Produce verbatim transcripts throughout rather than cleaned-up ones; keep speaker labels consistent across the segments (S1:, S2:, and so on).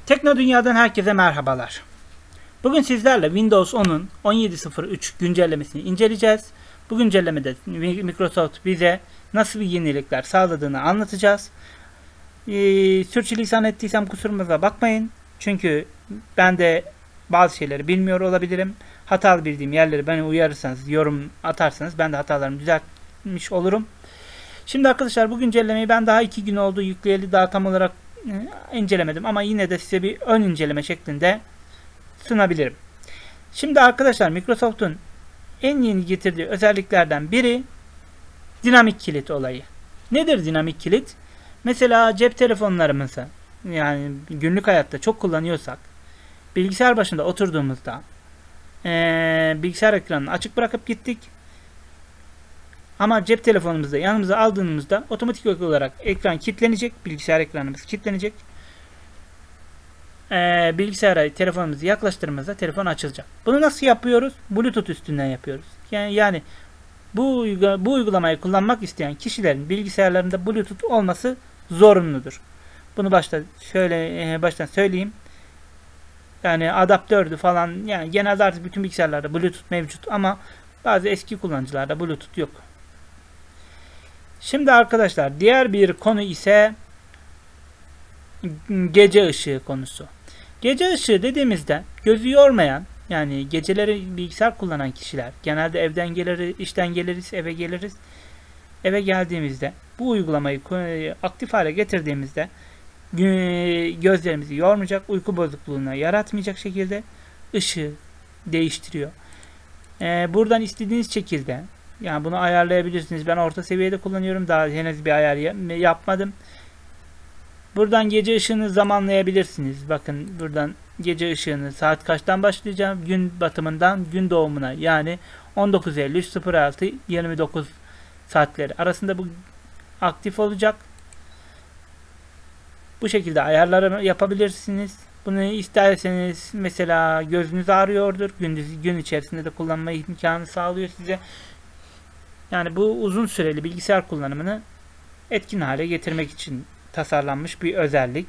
S1: Tekno Dünya'dan herkese merhabalar. Bugün sizlerle Windows on'un on yedi nokta sıfır üç güncellemesini inceleyeceğiz. Bu güncellemede Microsoft bize nasıl bir yenilikler sağladığını anlatacağız. Ee, sürçülisan ettiysem kusurumuza bakmayın. Çünkü ben de bazı şeyleri bilmiyor olabilirim. Hatalı bildiğim yerleri beni uyarırsanız, yorum atarsanız ben de hatalarımı düzeltmiş olurum. Şimdi arkadaşlar bu güncellemeyi ben daha iki gün oldu yükleyeli, daha tam olarak incelemedim ama yine de size bir ön inceleme şeklinde sunabilirim. Şimdi arkadaşlar Microsoft'un en yeni getirdiği özelliklerden biri dinamik kilit olayı. Nedir dinamik kilit? Mesela cep telefonlarımızı, yani günlük hayatta çok kullanıyorsak, bilgisayar başında oturduğumuzda ee, bilgisayar ekranını açık bırakıp gittik. Ama cep telefonumuzda yanımıza aldığımızda otomatik olarak ekran kilitlenecek. Bilgisayar ekranımız kilitlenecek. Ee, bilgisayara telefonumuzu yaklaştırdığımızda telefon açılacak. Bunu nasıl yapıyoruz? Bluetooth üstünden yapıyoruz. Yani, yani bu, bu uygulamayı kullanmak isteyen kişilerin bilgisayarlarında Bluetooth olması zorunludur. Bunu başta şöyle baştan söyleyeyim. Yani adaptördü falan, yani genelde artık bütün bilgisayarlarda Bluetooth mevcut ama bazı eski kullanıcılarda Bluetooth yok. Şimdi arkadaşlar diğer bir konu ise gece ışığı konusu. Gece ışığı dediğimizde gözü yormayan, yani geceleri bilgisayar kullanan kişiler, genelde evden geliriz, işten geliriz, eve geliriz. Eve geldiğimizde bu uygulamayı aktif hale getirdiğimizde gözlerimizi yormayacak, uyku bozukluğuna yaratmayacak şekilde ışığı değiştiriyor. Ee, buradan istediğiniz şekilde, yani bunu ayarlayabilirsiniz. Ben orta seviyede kullanıyorum. Daha henüz bir ayar yapmadım. Buradan gece ışığını zamanlayabilirsiniz. Bakın buradan gece ışığını saat kaçtan başlayacağım? Gün batımından gün doğumuna, yani on dokuz Eylül sıfır altı yirmi dokuz saatleri arasında bu aktif olacak. Bu şekilde ayarları yapabilirsiniz. Bunu isterseniz mesela gözünüz ağrıyordur. Gündüz gün içerisinde de kullanma imkanı sağlıyor size. Yani bu uzun süreli bilgisayar kullanımını etkin hale getirmek için tasarlanmış bir özellik.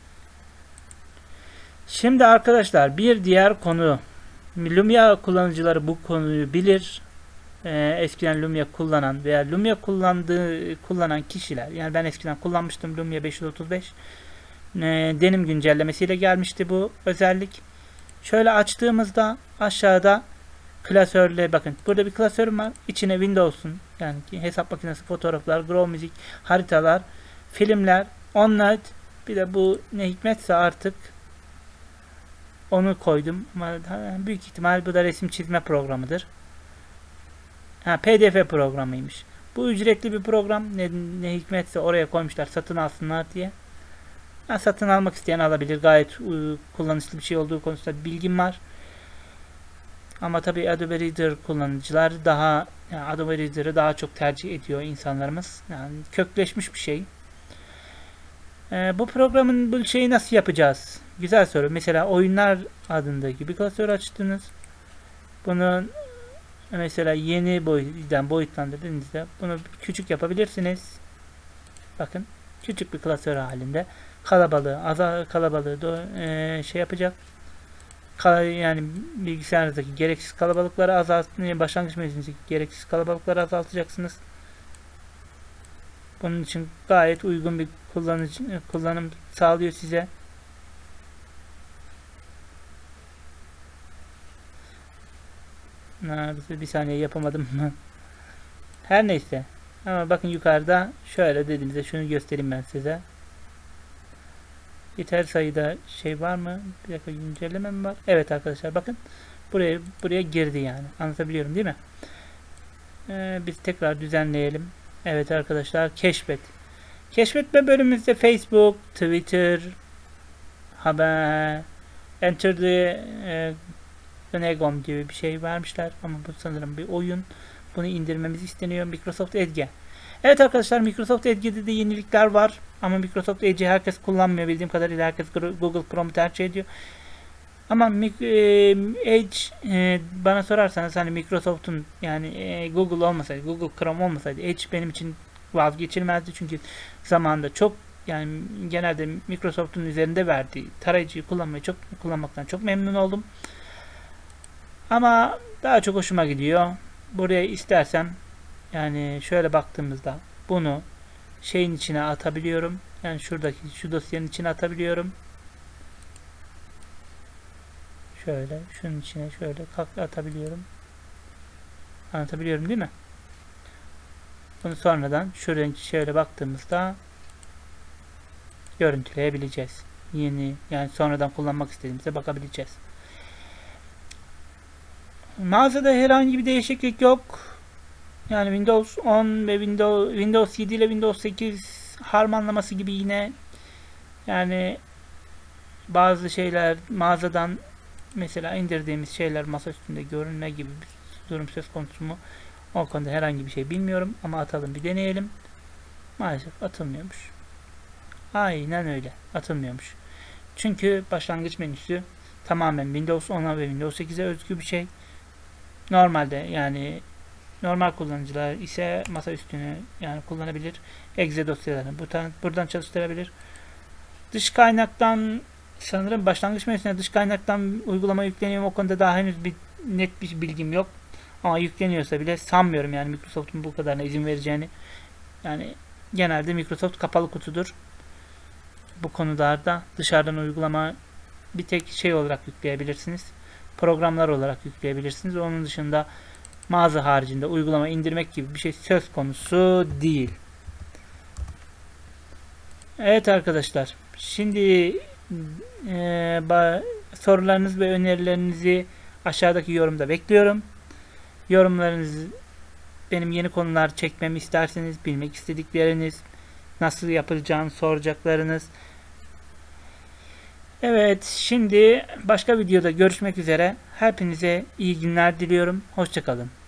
S1: Şimdi arkadaşlar bir diğer konu, Lumia kullanıcıları bu konuyu bilir. Ee, eskiden Lumia kullanan veya Lumia kullandığı kullanan kişiler, yani ben eskiden kullanmıştım Lumia beş yüz otuz beş. Ee, denim güncellemesiyle gelmişti bu özellik. Şöyle açtığımızda aşağıda klasörle, bakın burada bir klasörüm var. İçine Windows'un, yani hesap makinesi, fotoğraflar, Grow Music, haritalar, filmler, OneNote, bir de bu ne hikmetse artık onu koydum. Ama büyük ihtimal bu da resim çizme programıdır. Ha, P D F programıymış. Bu ücretli bir program. Ne, ne hikmetse oraya koymuşlar satın alsınlar diye. Ha, satın almak isteyen alabilir. Gayet uh, kullanışlı bir şey olduğu konusunda bilgim var. Ama tabii Adobe Reader kullanıcılar daha, yani Adobe Reader'ı daha çok tercih ediyor insanlarımız. Yani kökleşmiş bir şey. Ee, bu programın bu şeyi nasıl yapacağız? Güzel soru. Mesela oyunlar adındaki bir klasör açtınız. Bunu mesela yeni boyuttan boyutlandırdığınızda bunu küçük yapabilirsiniz. Bakın küçük bir klasör halinde kalabalığı, az kalabalığı da e, şey yapacak. Yani bilgisayarınızdaki gereksiz kalabalıkları azaltın, başlangıç menüsündeki gereksiz kalabalıkları azaltacaksınız. Bunun için gayet uygun bir kullanıcı, kullanım sağlıyor size. Bir saniye yapamadım. Her neyse. Ama bakın yukarıda şöyle dediğimizde şunu göstereyim ben size. Yeter sayıda şey var mı? Bir dakika, güncelleme mi var? Evet arkadaşlar bakın. Buraya buraya girdi yani. Anlatabiliyorum değil mi? Ee, biz tekrar düzenleyelim. Evet arkadaşlar, keşfet. Keşfetme bölümümüzde Facebook, Twitter, haber, Enter the e, Gnegom gibi bir şey vermişler. Ama bu sanırım bir oyun. Bunu indirmemiz isteniyor. Microsoft Edge. Evet arkadaşlar, Microsoft Edge'de de yenilikler var. Ama Microsoft Edge'i herkes kullanmıyor. Bildiğim kadarıyla herkes Google Chrome'u tercih ediyor. Ama Edge, bana sorarsanız, hani Microsoft'un, yani Google olmasaydı, Google Chrome olmasaydı Edge benim için vazgeçilmezdi. Çünkü zamanında çok Yani genelde Microsoft'un üzerinde verdiği tarayıcıyı kullanmayı çok kullanmaktan çok memnun oldum. Ama daha çok hoşuma gidiyor. Buraya istersem yani şöyle baktığımızda bunu şeyin içine atabiliyorum. Yani şuradaki şu dosyanın içine atabiliyorum. Şöyle şunun içine şöyle atabiliyorum. Anlatabiliyorum değil mi? Bunu sonradan şuradan şöyle baktığımızda görüntüleyebileceğiz. Yeni yani sonradan kullanmak istediğimizde bakabileceğiz. Mağazada herhangi bir değişiklik yok. Yani Windows on ve Windows, Windows yedi ile Windows sekiz harmanlaması gibi yine yani bazı şeyler mağazadan mesela indirdiğimiz şeyler masa üstünde görünme gibi bir durum söz konusu mu? O konuda herhangi bir şey bilmiyorum ama atalım bir deneyelim. Maalesef atılmıyormuş. Aynen öyle. Atılmıyormuş. Çünkü başlangıç menüsü tamamen Windows on'a ve Windows sekize özgü bir şey. Normalde yani normal kullanıcılar ise masa üstünü yani kullanabilir. Exe dosyalarını buradan, buradan çalıştırabilir. Dış kaynaktan sanırım başlangıç menüsüne dış kaynaktan uygulama yükleniyor. O konuda daha henüz bir net bir bilgim yok. Ama yükleniyorsa bile sanmıyorum yani Microsoft'un bu kadarına izin vereceğini. Yani genelde Microsoft kapalı kutudur. Bu konularda dışarıdan uygulama bir tek şey olarak yükleyebilirsiniz. Programlar olarak yükleyebilirsiniz. Onun dışında mağaza haricinde uygulama indirmek gibi bir şey söz konusu değil. Evet arkadaşlar. Şimdi e, sorularınız ve önerilerinizi aşağıdaki yorumda bekliyorum. Yorumlarınızı benim yeni konular çekmemi isterseniz bilmek istedikleriniz nasıl yapılacağını soracaklarınız. Evet, şimdi başka videoda görüşmek üzere. Hepinize iyi günler diliyorum. Hoşça kalın.